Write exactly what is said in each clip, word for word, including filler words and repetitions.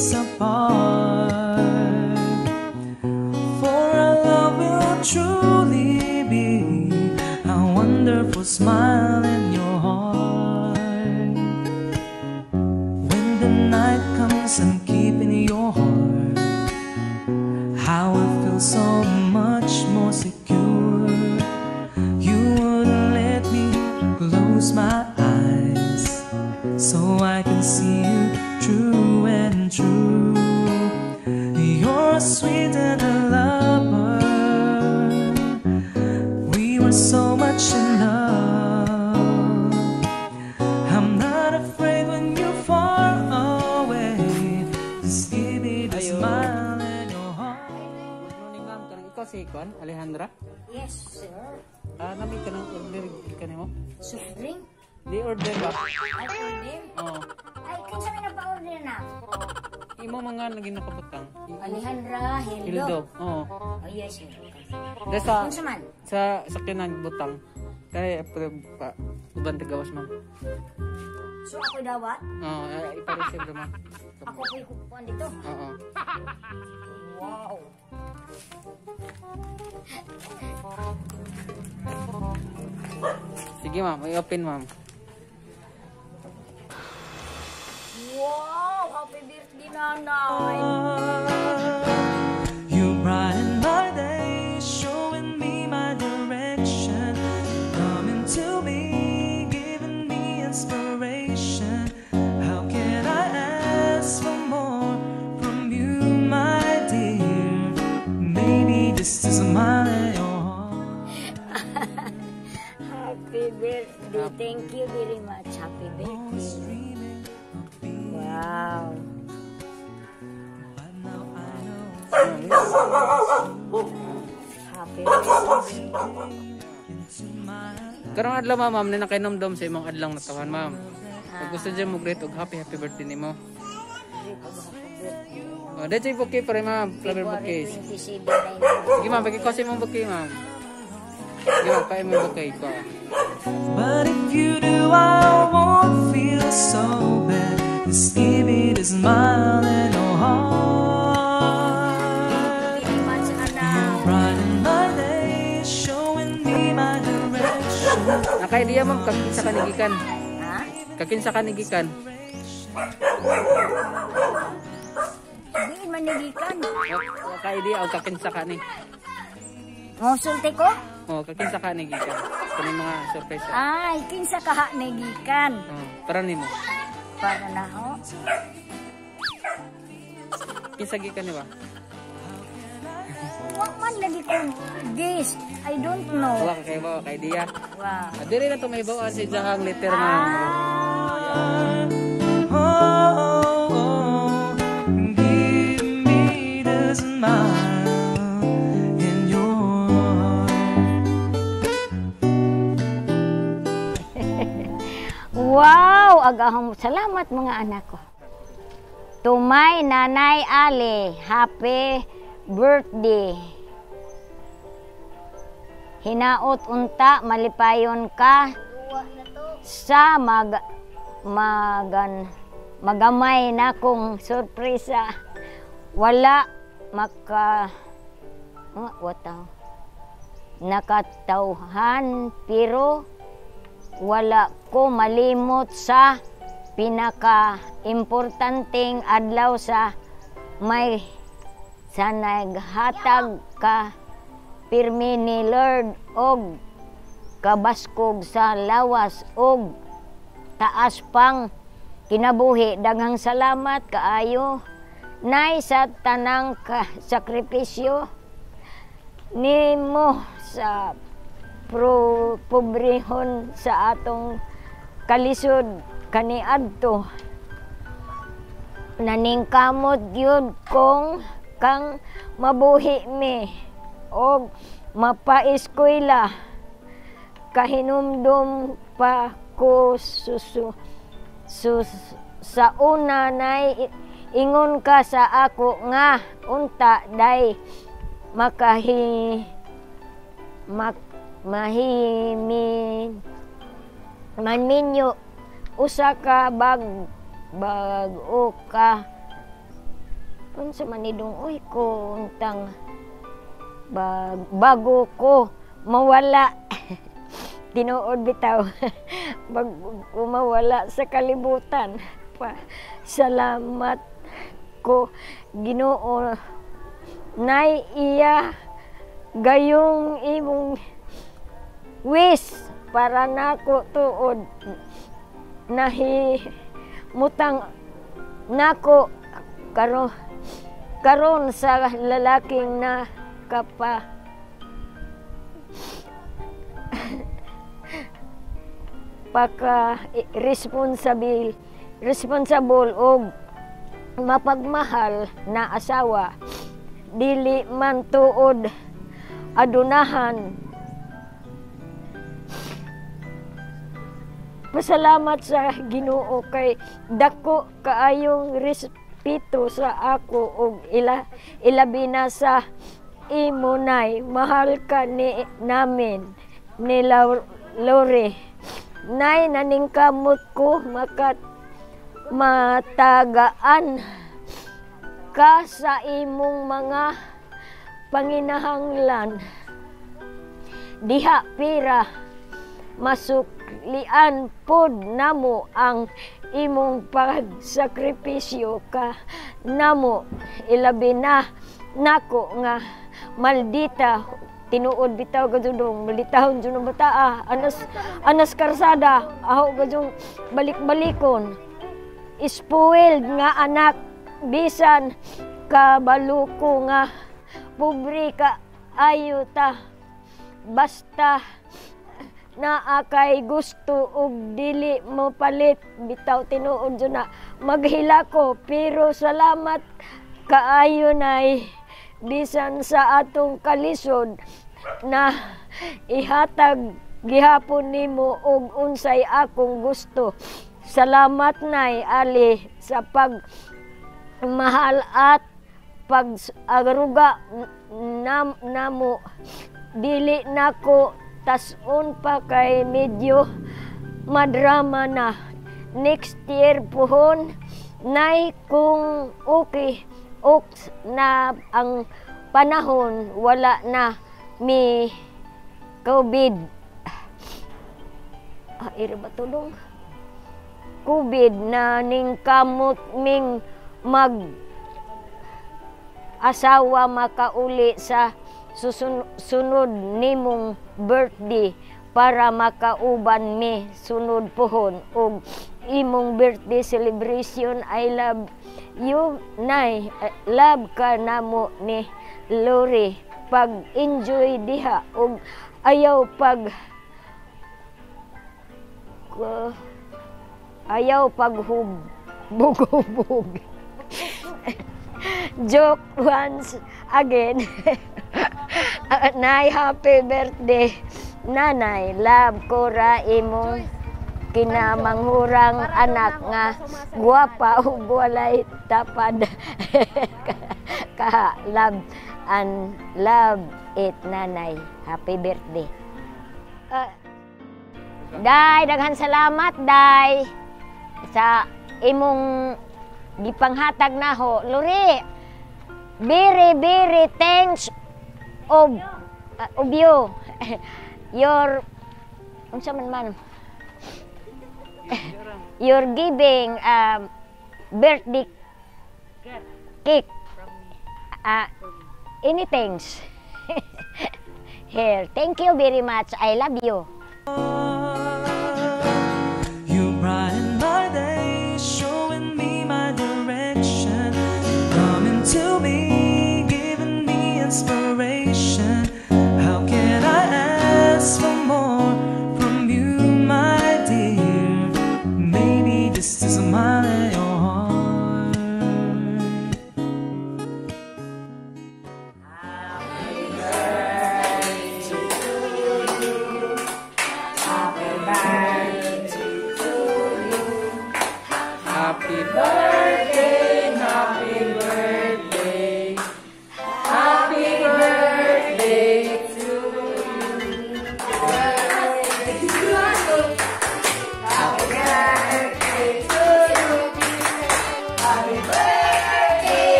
us apart. For our love will truly be a wonderful smile in your heart. When the night comes, I'm keeping your heart. How I feel so much more secure. You wouldn't let me close my eyes, so I can see you true and true. You're sweet and a lover. We were so much in love. I'm not afraid when you're far away. Just give me the smile in your heart. Good morning, ma'am. Kanang ikaw si Kwan, Alejandra? Yes, sir. Ah, nami ka ng order ka mo? Soft drink? Di order ba? Ay, order? Oo. Ay, kinsa may napa-order na? Imo mga lagi nakabutang. Alejandra, Hildo. Hildo. Oo. Oh, yes, sir. Dahil sa, Kinsa man? sa, sa kinang butang. Kaya pa, uban tagawas, ma'am. So, ako dawat? Oo, uh, ipareceive naman. Ako po ikukuhan dito? Oo. Wow! Sige, ma'am. I-open, ma'am. Wow! Happy birthday, nanay! You brighten my day, showing me my direction, coming to me, giving me inspiration. How can I ask for more from you, my dear? Maybe this is my heart. Happy birthday! Thank you very much. Happy birthday! Wow! Happy birthday! Karong adlaw, ma'am, ma'am, na nakainomdom sa imong adlang natawan, ma'am. Pag gusto dyan mo great og happy happy birthday nimo. Oh, dahil sa'yo bouquet pa rin, ma'am. Flower bouquet. Sige, ma'am. Pagkiko sa imong bouquet, ma'am. Sige, ma'am. Kaya mo bouquet ko. But if you do, I won't feel so bad. Just give me the smile in your heart. Very much, anak. You brighten my day, showing me my direction. Naka-idea, ma'am. Kakinsa kanigikan. Ha? Kakinsa kanigikan. Diin manigikan. Naka-idea o kakinsa ka ni. Musulti ko? Oh, kakinsa ka nigikan. Kani mga surprise. Ay, kinsa kaha nagikan. Oh, para nimo. Para na ho. Kinsa gikan ni ba? Wag man lagi ko guess. I don't know. Wala ka kay ba kay idea. Wow. Adiri na to may bawaan si Jahang letter, ma'am. Ah. Oh, oh, oh, give me the smile in your heart. Wow, agahong salamat mga anak ko. Tumay Nanay Ali, happy birthday. Hinaot unta malipayon ka sa mag magan magamay na kong sorpresa. Wala maka uh, wataw nakatauhan pero wala ko malimot sa pinaka-importanteng adlaw sa may sa naghatag ka pirmi ni Lord og kabaskog sa lawas og taas pang kinabuhi. Daghang salamat kaayo nay sa tanang ka sakripisyo nimo sa pro pobrehon sa atong kalisod kaniadto. Naningkamot gyud kong kang mabuhi mi og mapa-eskwela. Kahinumdum pa ko susu sus sa una nay ingon ka sa ako nga unta day makahi mak mahimi manminyo usa ka bag bag o ka unsa man idong uy ko untang bag, bago ko mawala tinuod bitaw bago ko mawala sa kalibutan pa salamat ko Ginoo nay iya gayong imong wish para nako tuod nahi mutang nako karon karon sa lalaking na kapa paka responsible responsible og mapagmahal na asawa dili man tuod adunahan. Pasalamat sa Ginoo kay dako kaayong respeto sa ako ug ila ilabi na sa imo nay mahal ka ni namin ni Lore nay naningkamot ko makat matagaan ka sa imong mga panginahanglan diha pira masuklian pod namo ang imong pagsakripisyo ka namo ilabi na nako nga maldita tinuod bitaw gadudong malditahon jud ng bataa anas anas karsada aho gadung balik-balikon spoiled nga anak bisan kabaluko nga pobre ka ayo ta basta naa kay gusto ug dili mo palit bitaw tinuod jud na maghila ko pero salamat kaayo nay bisan sa atong kalisod na ihatag gihapon nimo og unsay akong gusto. Salamat nay ali sa pag mahal at pag agaruga nam namo dili nako tasun pa kay medyo madrama na next year pohon nay kung okay ok na ang panahon wala na mi COVID ah ira ba tulong COVID na ning kamot ming mag asawa makauli sa susun sunod nimong birthday para makauban mi sunod pohon og imong birthday celebration. I love you nay love ka namo ni Lore pag enjoy diha og ayaw pag uh, ayaw pag hub bugubog joke once again. Nay happy birthday nanay love ko ra imong kinamanghurang anak nga guwapa ug walay tapad ka love and love it nanay happy birthday. uh, Day daghan salamat day sa imong gipanghatag naho Lore very very thanks of uh, of you your unsa man man you're giving um, birthday cake uh, anything here. Thank you very much. I love you. You brighten my day, showing me my direction, coming to me, giving me inspiration. How can I ask for more from you, my dear? Maybe this is my heart. Happy birthday to you. Happy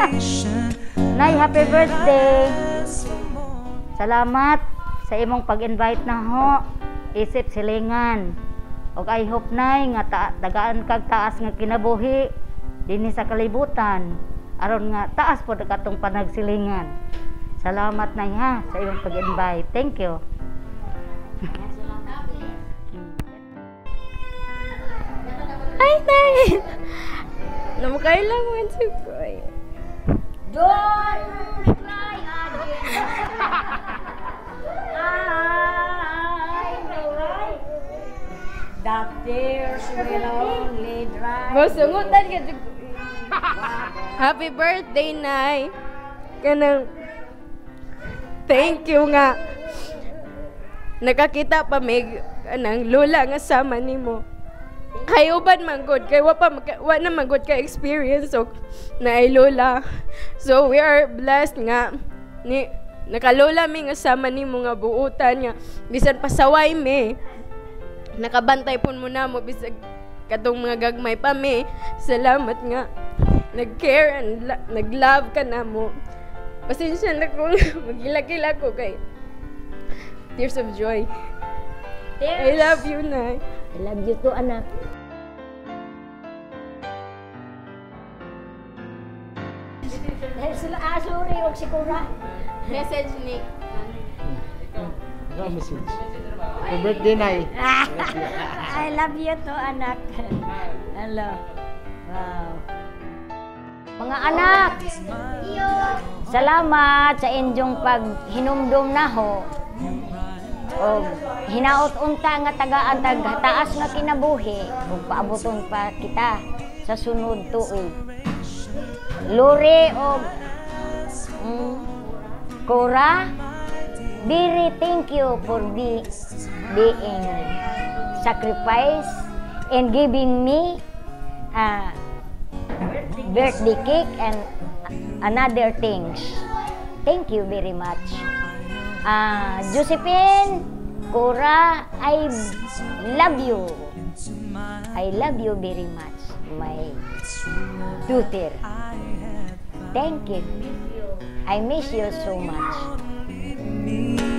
Nay, happy birthday. Salamat sa imong pag-invite na ho. Isip silingan. Og I hope nay nga ta dagaan kag taas nga kinabuhi dinhi sa kalibutan. Aron nga taas pod katong panagsilingan. Salamat nay ha sa imong pag-invite. Thank you. Ay, nay! Namakailangan si Koy. Don't cry again. I know right. That tears will only dry. Masungutan ka dyan. Happy birthday, Nay! Kanang, thank you nga. Nakakita pa may anang lula nga sama nimo. Kay uban man good, kay wa pa maka- wa na man good ka experience so na ay lola. So we are blessed nga ni nakalola mi nga sama nimo nga buutan nga bisan pasaway mi. Nakabantay pun mo na mo bisag katong mga gagmay pa mi. Salamat nga nag-care and la- nag-love ka na mo. Pasensya na kung magilagila ko kay tears of joy. I love you, Nay. I love you too, anak. Dahil sila asuri o si Kura. Message ni Ano message? Happy birthday, Nay. I love you too, anak. Hello. Wow. Mga anak, salamat sa inyong paghinumdum na ho. O hinaot unta nga tagaan tag taas nga kinabuhi ug paaboton pa kita sa sunod tuig. Lori og mm, Cora, very thank you for be, being sacrifice and giving me a birthday cake and another things. Thank you very much. Ah, uh, Josephine, Cora, I love you. I love you very much, my daughter. Thank you. I miss you so much.